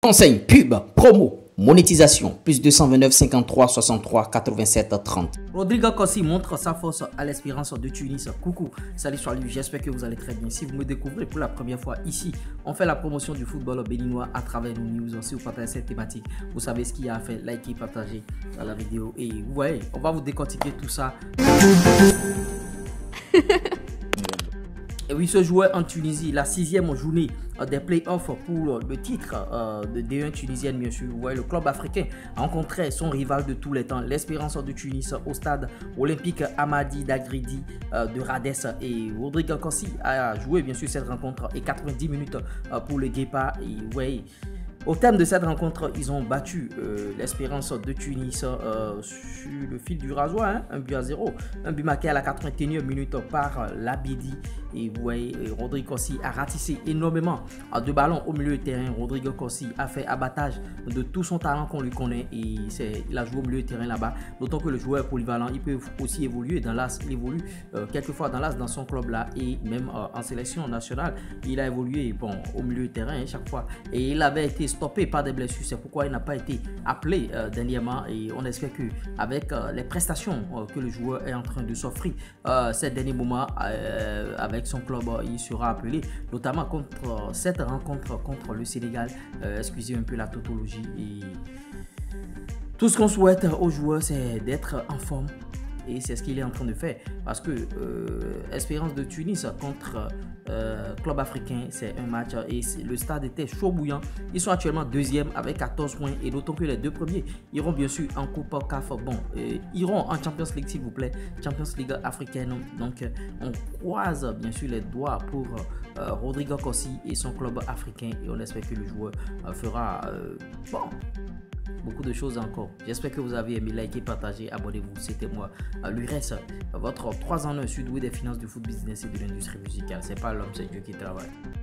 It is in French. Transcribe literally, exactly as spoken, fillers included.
Enseigne, pub, promo, monétisation, plus deux cent vingt-neuf cinquante-trois soixante-trois quatre-vingt-sept trente. Rodrigo Kossi montre sa force à l'Espérance de Tunis. Coucou, salut sur lui, j'espère que vous allez très bien. Si vous me découvrez pour la première fois ici, on fait la promotion du football béninois à travers nos news. Si vous partagez cette thématique, vous savez ce qu'il y a à faire, likez, partagez la vidéo et vous voyez, on va vous décortiquer tout ça. Et oui, ce joueur en Tunisie, la sixième journée des playoffs pour le titre euh, de D un tunisienne, bien sûr. Vous voyez, le club africain a rencontré son rival de tous les temps, l'Espérance de Tunis, au stade olympique Hamadi Dagridi euh, de Rades. Et Rodrigo Kossi a joué, bien sûr, cette rencontre et quatre-vingt-dix minutes euh, pour le Guépa. Et vous voyez, au terme de cette rencontre, ils ont battu euh, l'Espérance de Tunis euh, sur le fil du rasoir, hein, un but à zéro. Un but marqué à la quatre-vingt-et-unième minute par euh, Labidi. Et vous voyez, Rodrigo Kossi a ratissé énormément de ballons au milieu de terrain. Rodrigo Kossi a fait abattage de tout son talent qu'on lui connaît. Et il a joué au milieu de terrain là-bas. D'autant que le joueur polyvalent, il peut aussi évoluer dans l'as. Il évolue euh, quelquefois dans l'as dans son club là. Et même euh, en sélection nationale, il a évolué bon, au milieu de terrain hein, chaque fois. Et il avait été stoppé par des blessures. C'est pourquoi il n'a pas été appelé euh, dernièrement. Et on espère qu'avec euh, les prestations euh, que le joueur est en train de s'offrir euh, ces derniers moments euh, avec son club, euh, il sera appelé, notamment contre euh, cette rencontre contre le Sénégal. Euh, excusez un peu la tautologie. Et tout ce qu'on souhaite aux joueurs, c'est d'être en forme. Et c'est ce qu'il est en train de faire. Parce que euh, Espérance de Tunis contre euh, Club Africain, c'est un match et le stade était chaud bouillant. Ils sont actuellement deuxième avec quatorze points. Et d'autant que les deux premiers iront bien sûr en Coupe C A F. Bon, euh, iront en Champions League s'il vous plaît. Champions League africaine. Donc on croise bien sûr les doigts pour euh, Rodrigo Kossi et son club africain. Et on espère que le joueur euh, fera euh, bon. beaucoup de choses encore. J'espère que vous avez aimé, likez, partagez, abonnez-vous. C'était moi, L'U R E S, votre trois en un sud-ouest des finances, du foot business et de l'industrie musicale. C'est pas l'homme, c'est Dieu qui travaille.